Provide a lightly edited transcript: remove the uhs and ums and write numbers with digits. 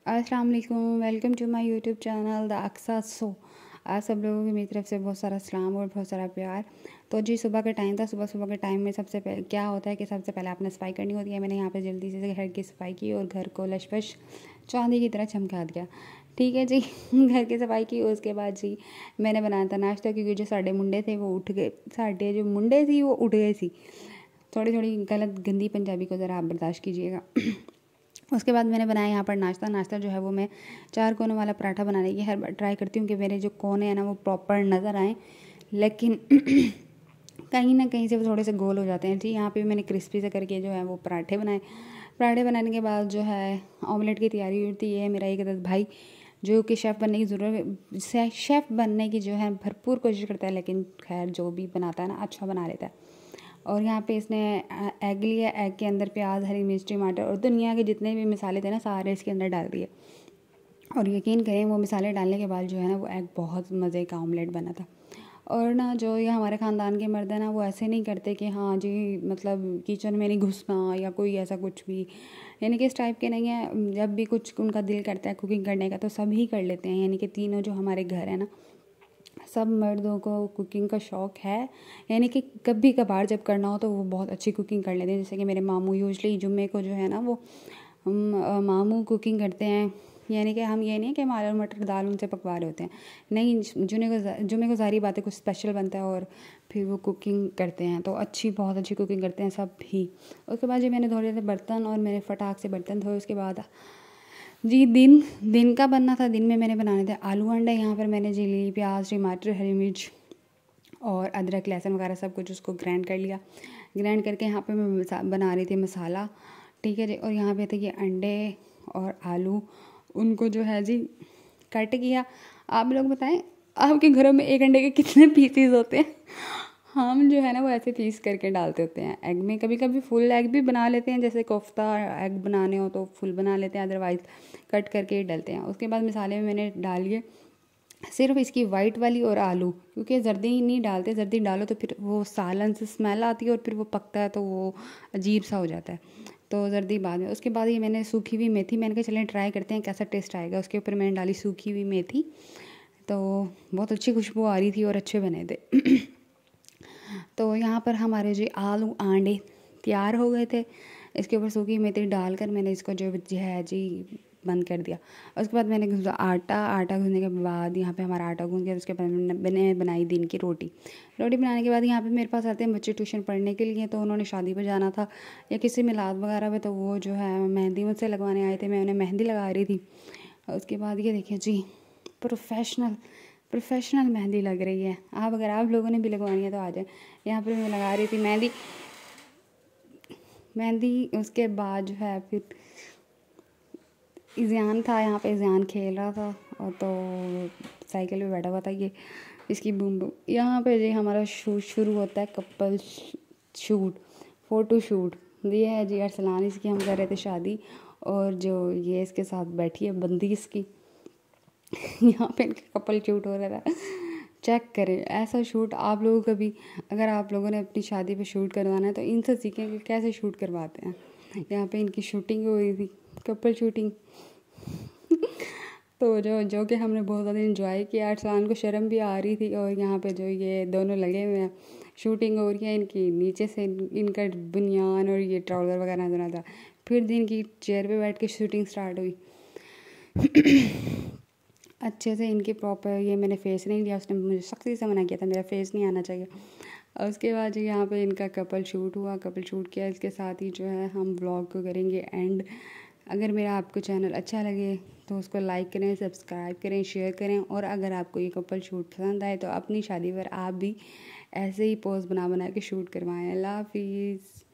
अस्सलाम वालेकुम, welcome to my YouTube channel the Aqsa show. आज सब लोगों की मेरी तरफ से बहुत सारा सलाम और बहुत सारा प्यार। तो जी सुबह का टाइम था। सुबह के टाइम में सबसे पहले क्या होता है कि सबसे पहले आपने सफाई करनी होती है। मैंने यहाँ पे जल्दी से घर की सफाई की और घर को लशपश चांदी की तरह चमका दिया। ठीक है जी। घर की सफाई की, उसके बाद जी मैंने बनाया था नाश्ता, क्योंकि जो साढ़े मुंडे थे वो उठ गए। साढ़े जो मुंडे थी वो उठ गए थी। थोड़ी थोड़ी गलत गंदी पंजाबी को ज़रा आप बर्दाश्त कीजिएगा। उसके बाद मैंने बनाया यहाँ पर नाश्ता जो है वो मैं 4 कोनों वाला पराठा बनाने की हर बार ट्राई करती हूँ कि मेरे जो कोने हैं ना वो प्रॉपर नज़र आएँ, लेकिन कहीं ना कहीं से वो थोड़े से गोल हो जाते हैं। जी यहाँ पे मैंने क्रिस्पी से करके जो है वो पराठे बनाए। पराठे बनाने के बाद जो है ऑमलेट की तैयारी होती है। मेरा एक अदद भाई जो कि शेफ़ बनने की ज़रूरत शेफ़ बनने की जो है भरपूर कोशिश करता है, लेकिन खैर जो भी बनाता है ना अच्छा बना लेता है। और यहाँ पे इसने एग लिया, एग के अंदर प्याज, हरी मिर्च, टमाटर और दुनिया के जितने भी मसाले थे ना सारे इसके अंदर डाल दिए। और यकीन करें वो मसाले डालने के बाद जो है ना वो एग बहुत मज़े का ऑमलेट बना था। और ना जो ये हमारे ख़ानदान के मर्द हैं ना वो ऐसे नहीं करते कि हाँ जी मतलब किचन में नहीं घुसना या कोई ऐसा कुछ भी, यानी कि इस टाइप के नहीं है। जब भी कुछ उनका दिल करता है कुकिंग करने का तो सब ही कर लेते हैं। यानी कि तीनों जो हमारे घर है ना सब मर्दों को कुकिंग का शौक़ है। यानी कि कभी कभार जब करना हो तो वो बहुत अच्छी कुकिंग कर लेते हैं। जैसे कि मेरे मामू यूजली जुम्मे को जो है ना वो मामू कुकिंग करते हैं। यानी कि हम ये नहीं है कि हमारे मटर दाल उनसे पकवा रहे होते हैं, नहीं। जुम्मे को सारी बातें कुछ स्पेशल बनता है और फिर वो कुकिंग करते हैं, तो बहुत अच्छी कुकिंग करते हैं सब भी। उसके बाद जो मैंने धो लिए थे बर्तन और मैंने फटाक से बर्तन धोए। उसके बाद जी दिन का बनना था। दिन में मैंने बनाने थे आलू अंडे। यहाँ पर मैंने जी ली प्याज, टमाटर, हरी मिर्च और अदरक, लहसुन वगैरह सब कुछ उसको ग्राइंड कर लिया। ग्राइंड करके यहाँ पे मैं बना रही थी मसाला। ठीक है जी। और यहाँ पे थे ये अंडे और आलू, उनको जो है जी कट किया। आप लोग बताएं आपके घरों में एक अंडे के कितने पीसीज होते हैं? हम जो है ना वो ऐसे पीस करके डालते होते हैं एग में। कभी कभी फुल एग भी बना लेते हैं, जैसे कोफ्ता एग बनाने हो तो फुल बना लेते हैं, अदरवाइज़ कट करके ही डालते हैं। उसके बाद मसाले में मैंने डाल लिए सिर्फ इसकी वाइट वाली और आलू, क्योंकि जर्दी नहीं डालते। जर्दी डालो तो फिर वो सालन से स्मेल आती है और फिर वो पकता है तो वो अजीब सा हो जाता है, तो जर्दी बाद में। उसके बाद ये मैंने सूखी हुई मेथी, मैंने कहा चलें ट्राई करते हैं कैसा टेस्ट आएगा। उसके ऊपर मैंने डाली सूखी हुई मेथी, तो बहुत अच्छी खुशबू आ रही थी और अच्छे बने थे। तो यहाँ पर हमारे जी आलू आंडे तैयार हो गए थे। इसके ऊपर सूखी मेथी डालकर मैंने इसको जो है जी बंद कर दिया। उसके बाद मैंने आटा गूँधने के बाद यहाँ पे हमारा आटा गूँध गया। उसके बाद मैंने बनाई दिन की रोटी बनाने के बाद यहाँ पे मेरे पास आते हैं बच्चे ट्यूशन पढ़ने के लिए, तो उन्होंने शादी पर जाना था या किसी मिलाद वगैरह में, तो वो जो है मेहंदी मुझसे लगवाने आए थे। मैं उन्हें मेहंदी लगा रही थी। उसके बाद ये देखिए जी प्रोफेशनल मेहंदी लग रही है। अगर आप लोगों ने भी लगवानी है तो आ जाए। यहाँ पर मैं लगा रही थी मेहंदी। उसके बाद जो है फिर इज़ान था, यहाँ पे इज़ान खेल रहा था और तो साइकिल पे बैठा हुआ था ये इसकी बूम बूम। यहाँ पे जी हमारा शूट शुरू होता है, कपल शूट, फ़ोटो शूट। ये है जी अरसलान, इसकी हम कर रहे थे शादी, और जो ये इसके साथ बैठी है बंदी इसकी। यहाँ पे इनका कपल शूट हो रहा था। चेक करें ऐसा शूट आप लोगों का भी, अगर आप लोगों ने अपनी शादी पे शूट करवाना है तो इनसे सीखें कि कैसे शूट करवाते हैं। यहाँ पे इनकी शूटिंग हो रही थी, कपल शूटिंग। तो जो कि हमने बहुत ज़्यादा इन्जॉय किया। अरसलान को शर्म भी आ रही थी। और यहाँ पे जो ये दोनों लगे हुए हैं, शूटिंग हो रही है इनकी, नीचे से इनका बनियान और ये ट्राउज़र वगैरह नजर आता। फिर दिन की चेयर पे बैठ के शूटिंग स्टार्ट हुई। अच्छे से इनके प्रॉपर, ये मैंने फ़ेस नहीं लिया, उसने मुझे सख्ती से मना किया था मेरा फ़ेस नहीं आना चाहिए। और उसके बाद यहाँ पे इनका कपल शूट हुआ, कपल शूट किया। इसके साथ ही जो है हम व्लॉग को करेंगे एंड। अगर मेरा आपको चैनल अच्छा लगे तो उसको लाइक करें, सब्सक्राइब करें, शेयर करें। और अगर आपको ये कपल शूट पसंद आए तो अपनी शादी पर आप भी ऐसे ही पोज बना के शूट करवाएं। अल्लाह हाफिज़।